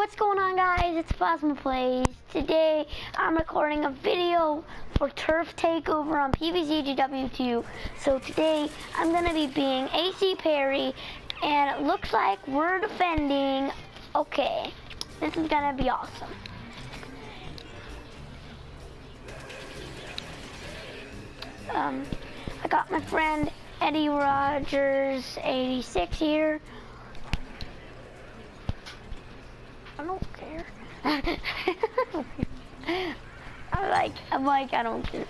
What's going on, guys? It's Plasma Plays. Today I'm recording a video for Turf Takeover on PvZ GW2. So today I'm gonna be being AC Perry, and it looks like we're defending. Okay, this is gonna be awesome. I got my friend Eddie Rogers 86 here. I don't care. I'm like, I don't care.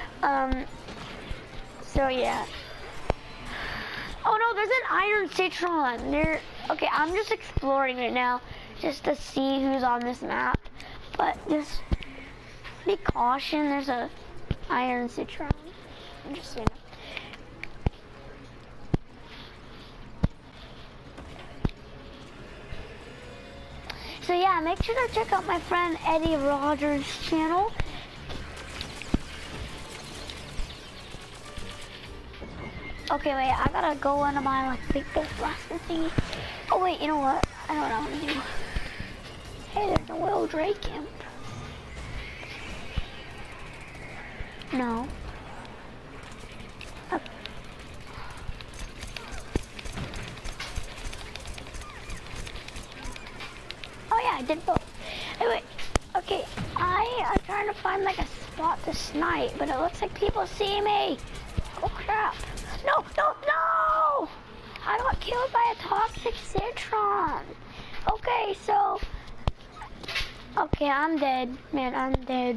So yeah. Oh no, there's an iron citron there. Okay, I'm just exploring it now, just to see who's on this map. But just be caution, there's a iron citron. I'm just saying. So yeah, make sure to check out my friend Eddie Rogers' channel. Okay, wait, I gotta go into my like big ghost blaster thingy. Oh wait, you know what? I know what I want to do. Hey, there's a Will Drake camp. No. Okay. Oh yeah, I did both. Anyway, okay, I'm trying to find like a spot to snipe, but it looks like people see me. Oh crap. No, no, no! I got killed by a toxic citron. Okay, so, okay, I'm dead. Man, I'm dead.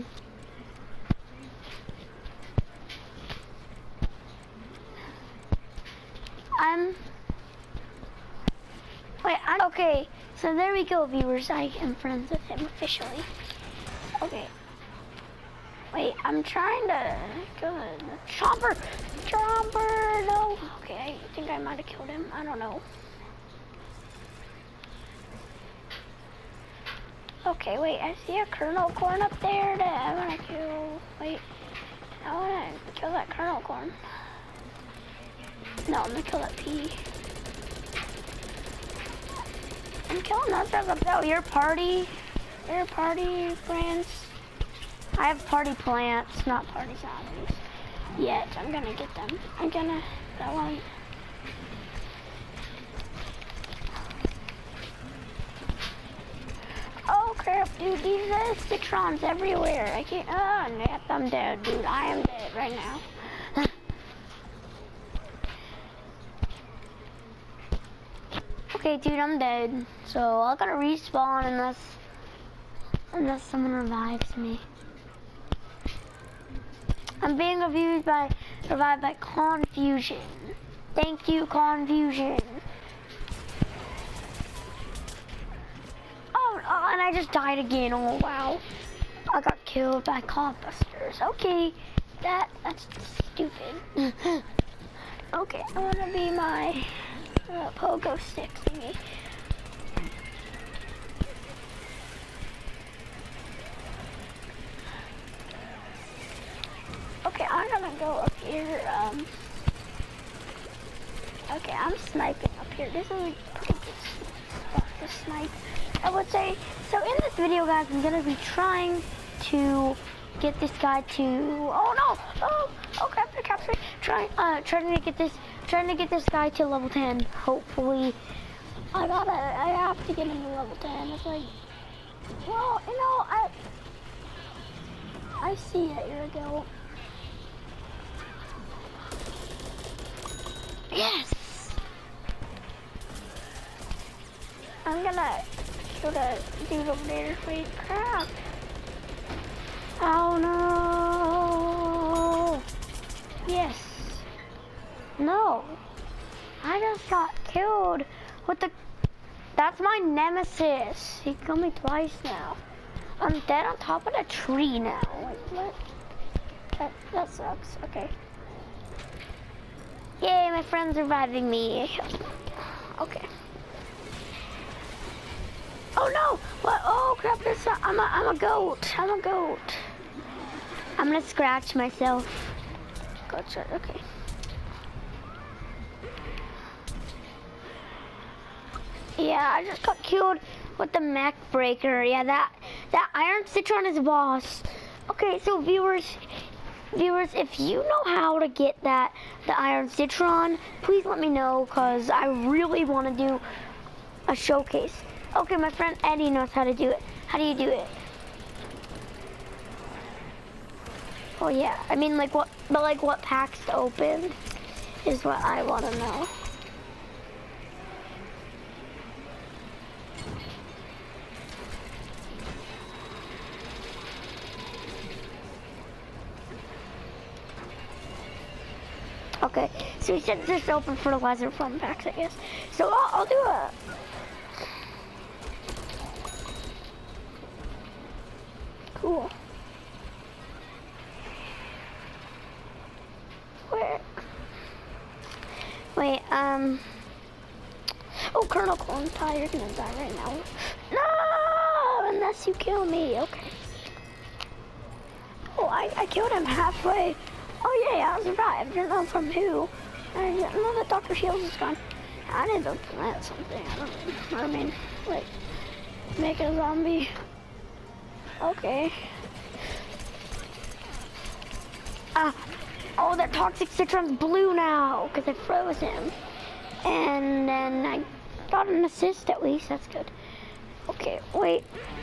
Okay, so there we go, viewers. I am friends with him officially. Okay. Wait, I'm trying to kill him. Chomper! Chomper! No! Okay, I think I might have killed him. I don't know. Okay, wait, I see a kernel corn up there that I want to kill. Wait, I want to kill that kernel corn. No, I'm going to kill that pea. I'm killing that stuff. Oh, your party friends. I have party plants, not party zombies. Yet, I'm gonna get them. That one. Oh crap, dude, these citrons everywhere. I can't, Nap, I'm dead, dude. I am dead right now. Okay, dude, I'm dead. So I gotta respawn unless someone revives me. I'm being revived by Confusion. Thank you, Confusion. Oh, and I just died again. Oh wow, I got killed by Composters. Okay, that's stupid. Okay, I wanna be my pogo stick thingy. Okay, I'm gonna go up here. Okay, I'm sniping up here. This is a pretty good spot to snipe, I would say. So in this video, guys, I'm gonna be trying to get this guy to. Oh no! Oh crap! Trying to get this guy to level 10. Hopefully, I have to get him to level 10. It's like, well, you know, I see it. Here we go. Yes! I'm gonna kill the dude over there. Wait, crap. Oh no! Yes. No. I just got killed with the... That's my nemesis. He killed me twice now. I'm dead on top of the tree now. Wait, what? That sucks. Okay. Yay, my friend's reviving me. Okay. Oh no! What? Oh crap! I'm a goat. I'm a goat. I'm gonna scratch myself. Gotcha. Okay. Yeah, I just got killed With the mech breaker, yeah, that Iron Citron is a boss. Okay, so viewers, if you know how to get the Iron Citron, please let me know, cause I really want to do a showcase. Okay, my friend Eddie knows how to do it. How do you do it? Oh yeah, I mean like what packs to open is what I want to know. Okay, so he said just open fertilizer from packs, I guess. So I'll do it. Cool. Wait, oh, Colonel Clone-Tie, you're gonna die right now. No, unless you kill me, okay. Oh, I killed him halfway. Oh yeah, I survived. I don't know from who. I know that Dr. Shields is gone. I need to plant something. I mean, like, make a zombie. Okay. Oh, that toxic citron's blue now, because I froze him. And then I got an assist at least, that's good. Okay, wait.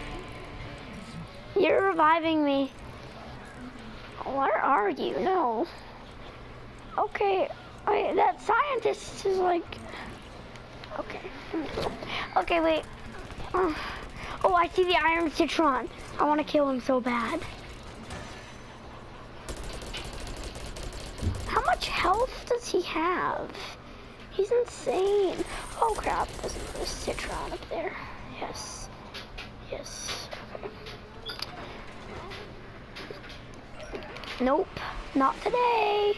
You're reviving me. Where are you? No. Okay, wait, that scientist is like... Okay. Okay, wait. Oh, I see the Iron Citron. I want to kill him so bad. How much health does he have? He's insane. Oh crap, there's a Citron up there. Yes. Yes. Okay. Nope, not today.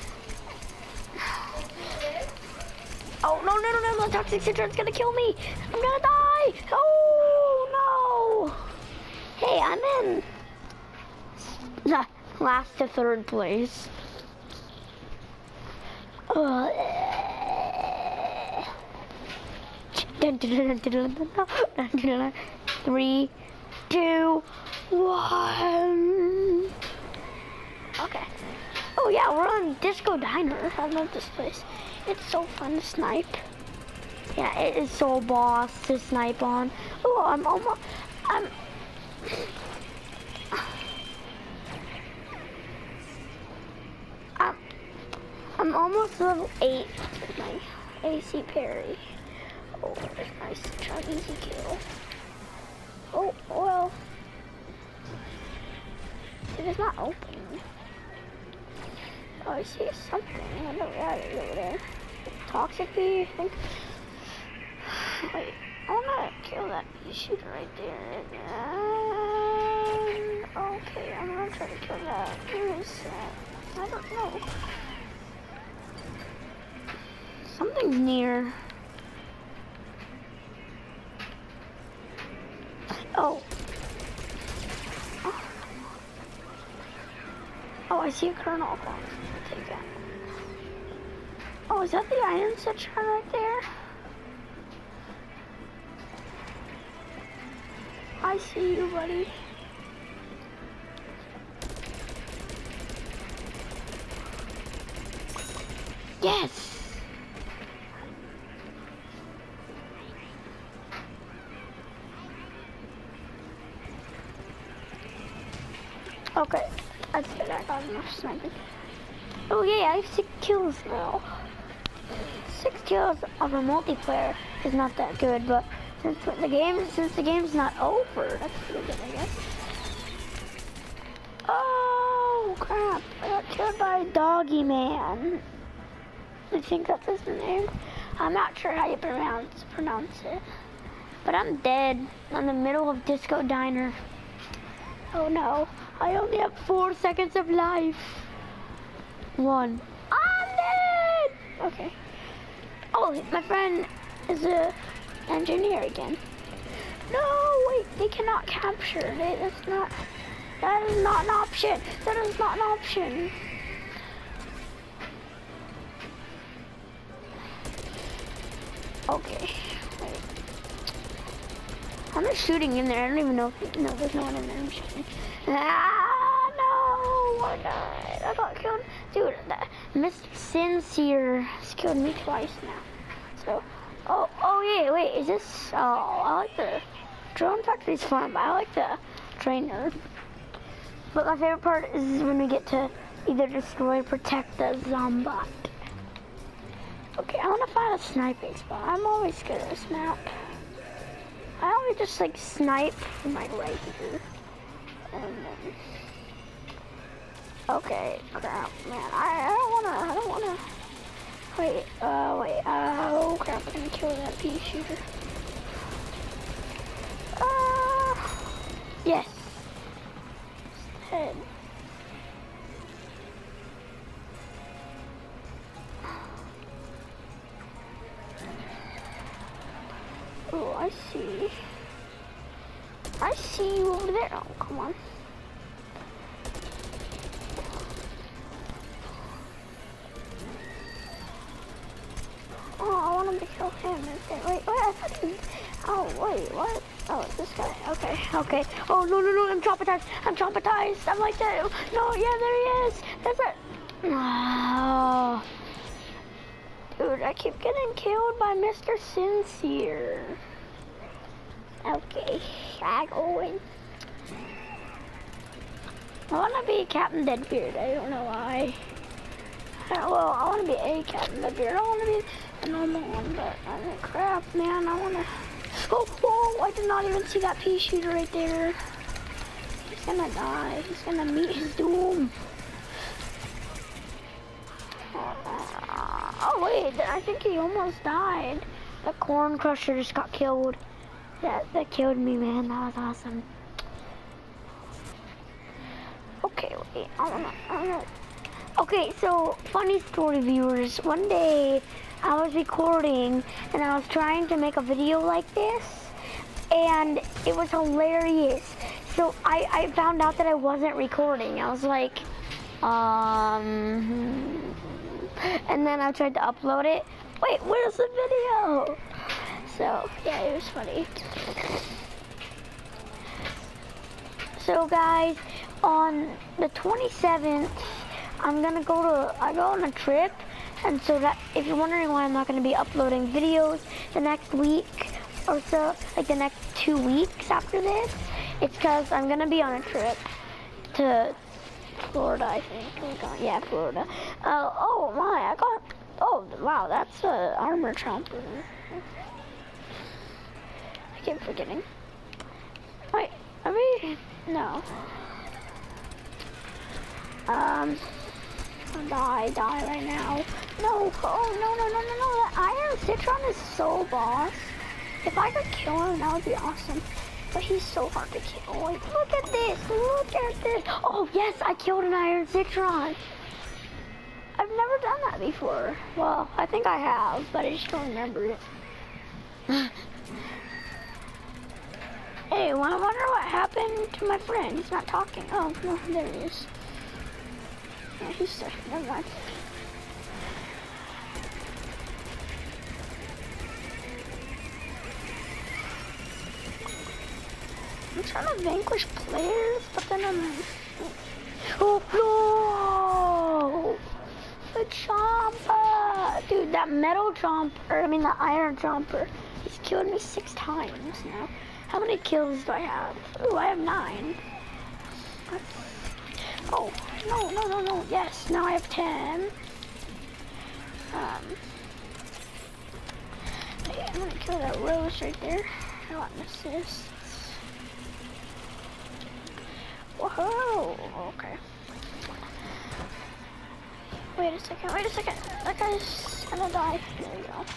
Oh, no, the toxic Citron's gonna kill me. I'm gonna die. Oh, no. Hey, I'm in last to third place. 3, 2, 1. Okay. Oh yeah, we're on Disco Diner. I love this place. It's so fun to snipe. Yeah, it is so boss to snipe on. Oh, I'm almost level 8 with my AC parry. Oh, that's nice. Try easy kill. Oh, well. It is not opening. Oh, I see something. I don't know what it is over there. Toxic bee, I think. Wait, I wanna kill that bee shooter right there. Okay, I'm gonna try to kill that. Where is that? I don't know. Something's near. Oh. Oh, I see a kernel. I'll take that. Oh, is that the Iron Citron right there? I see you, buddy. Yes! Okay, that's good. I got enough sniping. Oh yeah, I have 6 kills now. 6 kills of a multiplayer is not that good, but since the game's not over, that's pretty good, I guess. Oh crap! I got killed by Doggy Man. I think that's his name. I'm not sure how you pronounce it, but I'm dead in the middle of Disco Diner. Oh no! I only have 4 seconds of life. 1. I'm dead! Okay. Oh, my friend is a engineer again. No, wait, they cannot capture. That is not an option. That is not an option. Okay, wait. I'm just shooting in there. I don't even know if, no, there's no one in there. I'm shooting. Ah, no, I died. I got killed. Dude, Mr. Sincere has killed me twice now. So, oh yeah, wait, is this, oh, I like the drone factory's fun, but I like the trainer. But my favorite part is when we get to either destroy or protect the zombot. Okay, I want to find a sniping spot. I'm always good at this map. I always just like snipe from like right here. And then, okay, crap, man, I don't wanna, wait, oh crap, I'm gonna kill that pea shooter. Yes. Head. Oh, I see. I see you over there. Oh, come on. Oh, I want him to kill him. Wait, I thought he... Oh, wait, what? Oh, it's this guy. Okay. Oh, no, I'm traumatized. I'm like that. No, yeah, there he is. That's it. Oh. Dude, I keep getting killed by Mr. Sincere. Okay, I go in. I want to be Captain Deadbeard. I don't know why. Well, I want to be a Captain Deadbeard. I don't want to be a normal one, but I mean, crap, man. I want to... Oh, I did not even see that pea shooter right there. He's gonna die. He's gonna meet his doom. Oh, wait, I think he almost died. The corn crusher just got killed. That killed me, man. That was awesome. Okay, wait, I don't know. Okay, so, funny story, viewers. One day, I was recording, and I was trying to make a video like this, and it was hilarious. So, I found out that I wasn't recording. I was like, and then I tried to upload it. Wait, where's the video? So, yeah, it was funny. So, guys, on the 27th, I go on a trip, and so that, if you're wondering why I'm not going to be uploading videos the next week or so, like the next 2 weeks after this, it's because I'm going to be on a trip to Florida, I think. Yeah, Florida. Oh my, oh wow, that's a armor chomper. I keep forgetting. Wait, no. Die right now. No, oh, no, that Iron Citron is so boss. If I could kill him, that would be awesome. But he's so hard to kill. Like, look at this. Oh, yes, I killed an Iron Citron. I've never done that before. Well, I think I have, but I just don't remember it. Hey, I wonder what happened to my friend. He's not talking. Oh, no, there he is. Yeah, he's stuck. Never mind. I'm trying to vanquish players, but then I'm... Oh, no! The chomper! Dude, that metal chomper, the iron chomper, he's killed me 6 times now. How many kills do I have? Oh, I have 9. Oh, no. Yes, now I have 10. I'm gonna kill that rose right there. I want an assist. Whoa, okay. Wait a second. That guy's gonna die. There we go.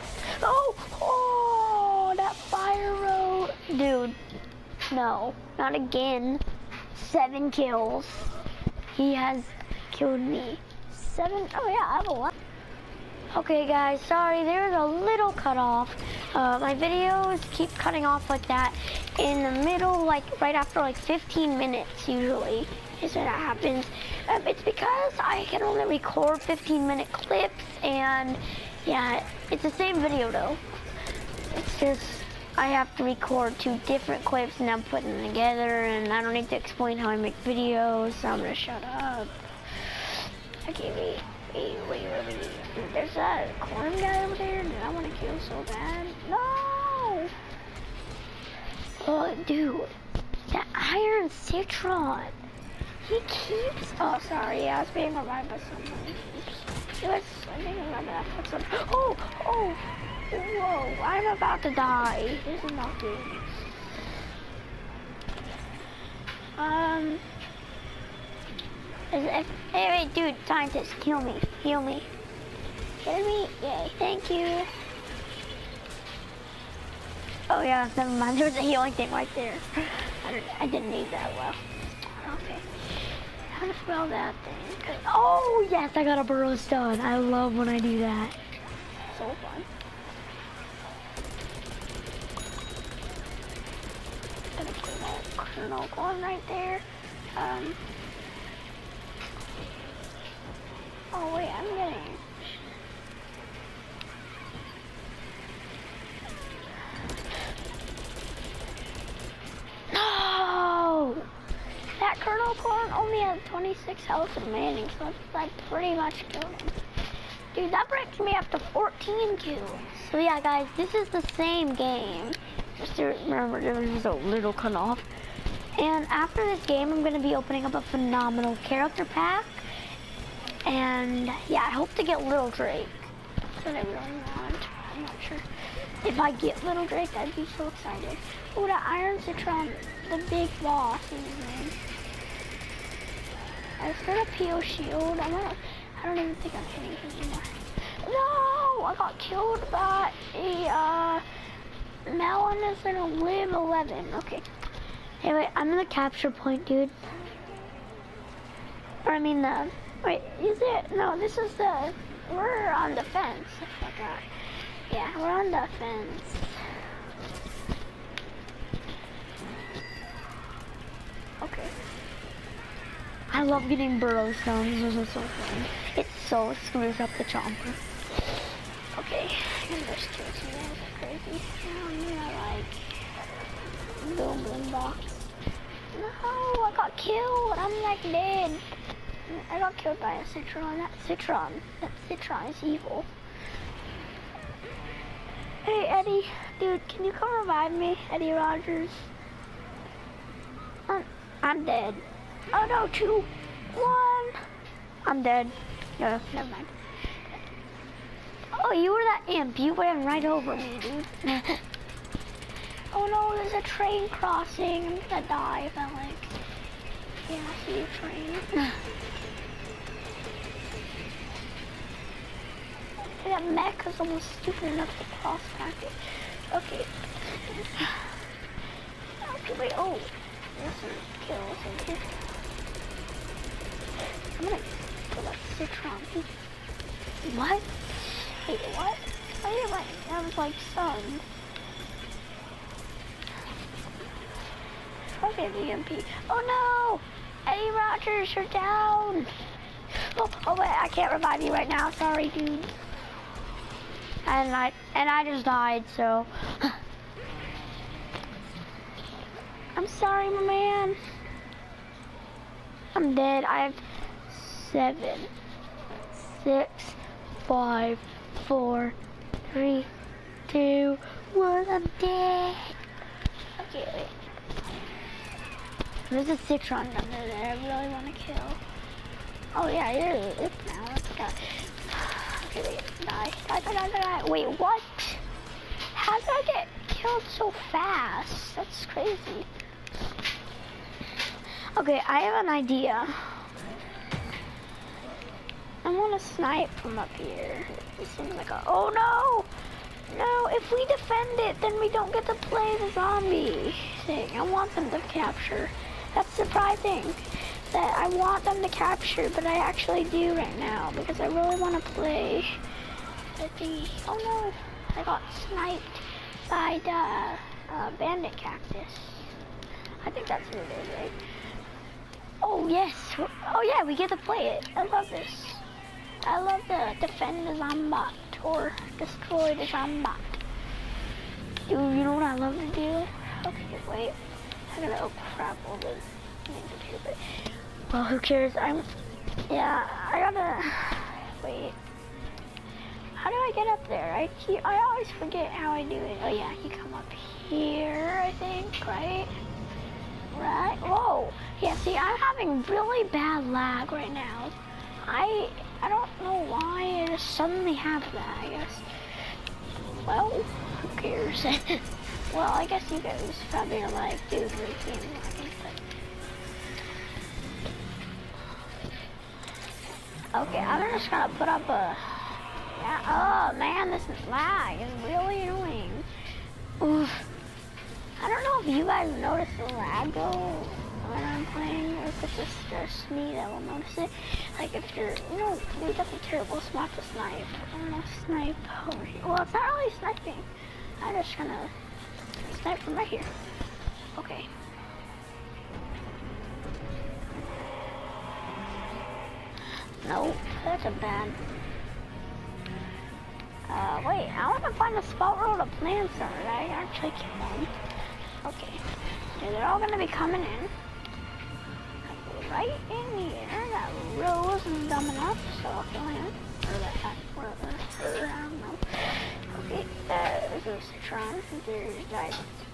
Oh, that fire road. Dude, no, not again. 7 kills. He has killed me. 7, oh yeah, I have a lot. Okay guys, sorry, there's a little cut off. My videos keep cutting off like that in the middle, like right after like 15 minutes usually is when that happens. It's because I can only record 15-minute clips, and yeah, it's the same video though. It's just I have to record 2 different clips and I'm putting them together, and I don't need to explain how I make videos, so I'm gonna shut up. Okay, wait. There's that corn guy over there that I want to kill so bad. No! Oh, dude, that iron citron. He keeps. Oh, sorry. Yeah, I was being revived by someone. Oops. It was. I think I'm about to put some. Oh! Whoa! I'm about to die. This is not good. Hey, dude, scientist, heal me. Heal me. Yay! Thank you. Oh yeah, never mind. There was a healing thing right there. I didn't need that well. Okay. How to spell that thing? Oh yes, I got a burrow stone. I love when I do that. So fun. Gonna kill that kernel corn right there. Oh wait, I'm getting. No! That kernel corn only has 26 health remaining, so it's like pretty much killed him. Dude, that brings me up to 14 kills. So yeah, guys, this is the same game. Just to remember, there was a little cut off. And after this game, I'm gonna be opening up a phenomenal character pack. And yeah, I hope to get Little Drake. That's what I really want. I'm not sure. If I get Little Drake, I'd be so excited. Oh, that Iron Citron, the big boss is his name. I just got a PO shield. I don't even think I'm hitting him anymore. No! I got killed by a melon is gonna live 11. Okay. Anyway, I'm in the capture point, dude. Or I mean the. Wait, is it? No, this is the. We're on the fence. I forgot. Yeah, we're on the fence. Okay. I love getting burrow stones. This is so fun. It so screws up the chomper. Okay, I'm gonna just kill some of those. Crazy. I'm gonna like boom box. No, I got killed. I'm like dead. I got killed by a citron. That citron is evil. Hey Eddie, dude, can you come revive me, Eddie Rogers? I'm dead. Oh no, 2, 1. I'm dead. No, never mind. Oh, you were that imp. You went right over me, dude. Oh no, there's a train crossing. I'm gonna die if I like. Yeah, I see a train. That mech is almost stupid enough to cross back it. Okay. Okay, wait, oh. There's some kills in here. I'm gonna kill that citron. What? Wait, what? I didn't like, that was like sun. Okay, the EMP. Oh no! Eddie Rogers, you're down! Oh wait, I can't revive you right now. Sorry, dude. And I just died, so. I'm sorry, my man. I'm dead. I have 7, 6, 5, 4, 3, 2, 1. I'm dead. Okay, wait. There's a citron under there I really want to kill. Oh yeah, you're up now. Let's go. Okay, wait. Die. Wait, what? How did I get killed so fast? That's crazy. Okay, I have an idea. I want to snipe from up here. It seems like a. Oh no! No, if we defend it, then we don't get to play the zombie thing. I want them to capture. That's surprising that I want them to capture, but I actually do right now because I really want to play the thingy. Oh no, I got sniped by the bandit cactus. I think that's what it is, right? Oh yes, oh yeah, we get to play it. I love this. I love the defend the zombot or destroy the zombot. Dude, you know what I love to do? Okay, wait. I gotta, oh crap, all the things up here, but, well, who cares? Yeah, I gotta, wait. How do I get up there? I always forget how I do it. Oh yeah, you come up here, I think, right? Right, whoa. Yeah, see, I'm having really bad lag right now. I don't know why I just suddenly have that, I guess. Well, who cares? Well, I guess you guys probably are like, dude, we can't lag, but... Okay, I'm just gonna put up a... Yeah, oh man, this lag is really annoying. Oof. I don't know if you guys notice the lag though when I'm playing, or if it's just me that will notice it. Like if you're, you know, dude, that's a terrible spot to snipe. I don't know, snipe over here. Well, it's not really sniping. I'm just gonna snipe from right here. Okay. No, that's a bad. Wait, I want to find a spot where all the plants are. I actually can. Okay. Yeah, they're all gonna be coming in. Right in here. That row wasn't dumb enough, so I'll kill him. Or that, or her, I don't know. Okay, there's a citron. There's that.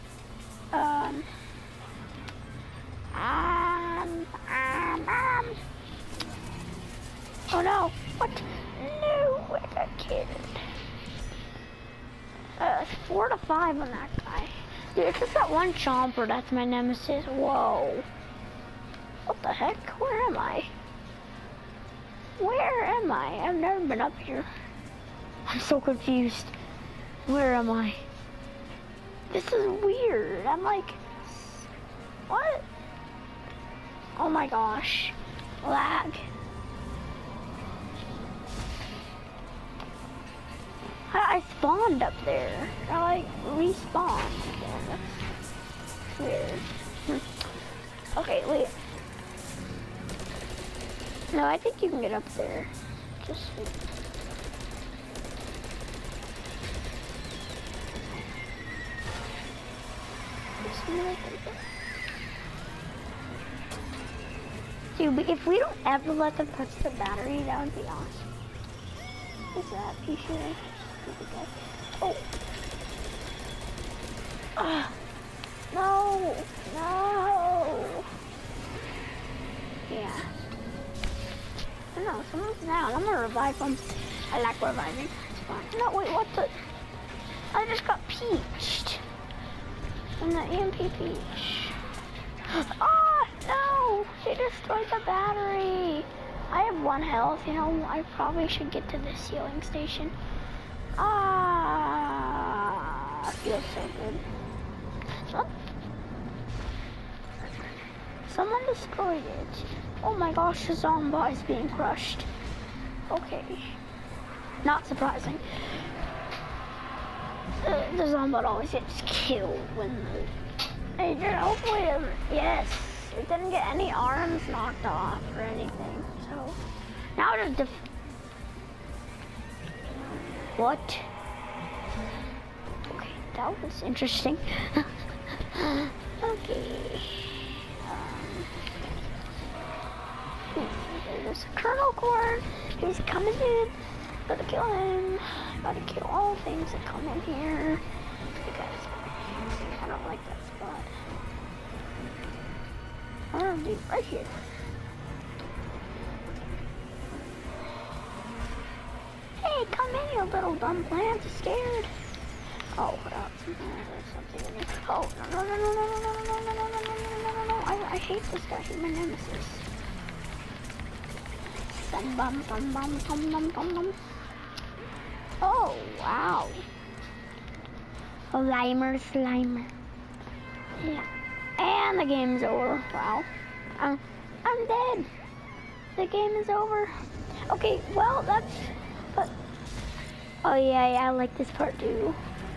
Oh no! What? No, I got killed. 4 to 5 on that guy. Dude, it's just that one chomper that's my nemesis. Whoa. What the heck? Where am I? Where am I? I've never been up here. I'm so confused. Where am I? This is weird. I'm like, what? Oh my gosh. Lag. I spawned up there. I like respawned. Yeah, that's weird. Okay, wait. No, I think you can get up there. Just wait. Dude, but if we don't ever let them touch the battery, that would be awesome. What's that? You sure? Oh. No. No. Yeah. I don't know, someone's down. I'm gonna revive them. I like reviving. It's fun. No, wait, what the? I just got peached. From the EMP peach. Ah, no. They destroyed the battery. I have 1 health, you know, I probably should get to this healing station. Ah, feels so good. Someone destroyed it. Oh my gosh, the zombie is being crushed. Okay, not surprising. The zombie always gets killed when hopefully it doesn't, yes. It didn't get any arms knocked off or anything, so now just what? Okay, that was interesting. Okay. There's a kernel corn. He's coming in. Gotta kill him. Gotta kill all things that come in here. Because I don't like that spot. I'm gonna be right here. Hey, come in, you little dumb plants. Scared. Oh, there's something in here. Oh, no. I hate this guy. He's my nemesis. Oh, wow. Slimer. Yeah. And the game's over. Wow. I'm dead. The game is over. Okay, well, but oh yeah, I like this part too.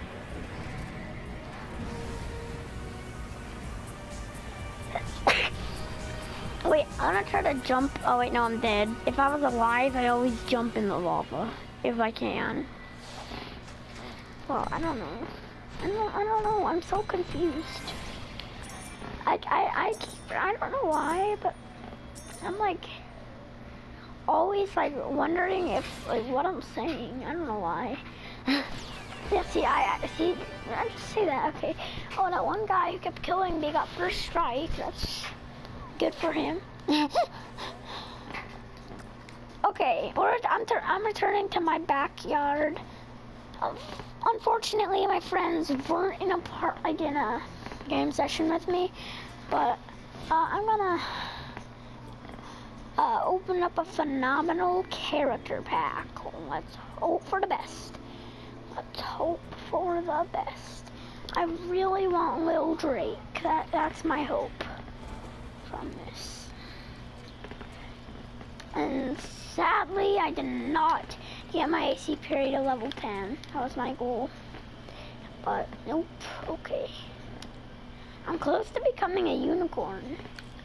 Wait, I'm gonna try to jump. Oh wait, no, I'm dead. If I was alive, I always jump in the lava if I can. Well, I don't know. I don't know. I'm so confused. I don't know why, but I'm like always like wondering if like what I'm saying. I don't know why. Yeah, see, I just say that. Okay. Oh, that one guy who kept killing me got first strike. That's good for him. Okay, I'm returning to my backyard. Unfortunately, my friends weren't in a game session with me, but I'm gonna open up a phenomenal character pack. Let's hope for the best. Let's hope for the best. I really want Lil Drake. That's my hope from this. And sadly, I did not get my AC period to level 10. That was my goal. But nope. Okay. I'm close to becoming a unicorn.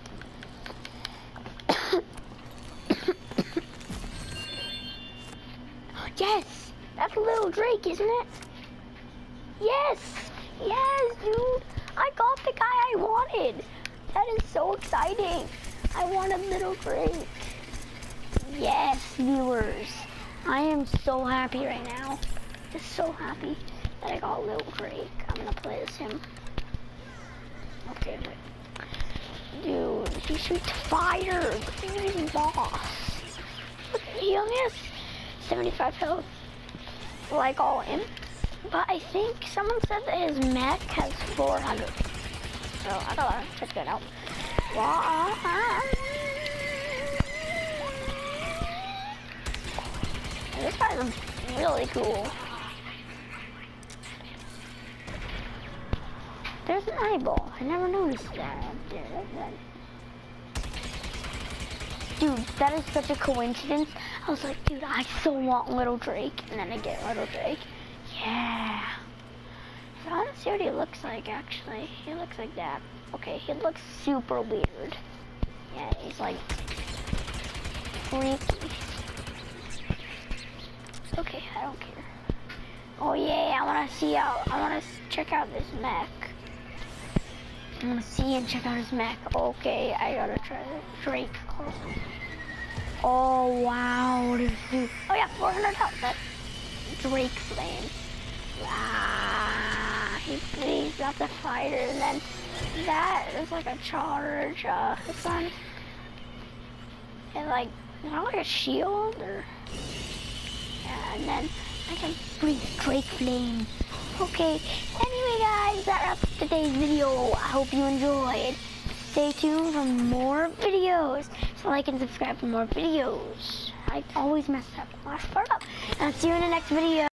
Yes! That's Lil Drake, isn't it? Yes! Yes, dude! I got the guy I wanted! That is so exciting! I wanted Lil Drake. Yes, viewers. I am so happy right now. Just so happy that I got Lil Drake. I'm gonna play as him. Okay, wait. Dude, he shoots fire! He's boss. Look, he only has 75 health, like all imps. But I think someone said that his mech has 400. So I gotta check that out. This guy's really cool. There's an eyeball. I never noticed that. Dude, that is such a coincidence. I was like, dude, I so want Lil Drake. And then I get Lil Drake. Yeah. So I want to see what he looks like, actually. He looks like that. Okay, he looks super weird. Yeah, he's like freaky. Okay, I don't care. Oh yeah, I want to check out this mech. I want to see and check out his mech. Okay, I gotta try Drake. Oh wow, what is this? Oh yeah, 400 health. That's Drake flame. Ah, he breathes out the fire, and then that is like a charge. This one, and like, is that like a shield or? Yeah, and then I can breathe Drake flame. Okay, anyway guys, that wraps up today's video. I hope you enjoyed. Stay tuned for more videos. So like and subscribe for more videos. I always mess up the last part up. And I'll see you in the next video.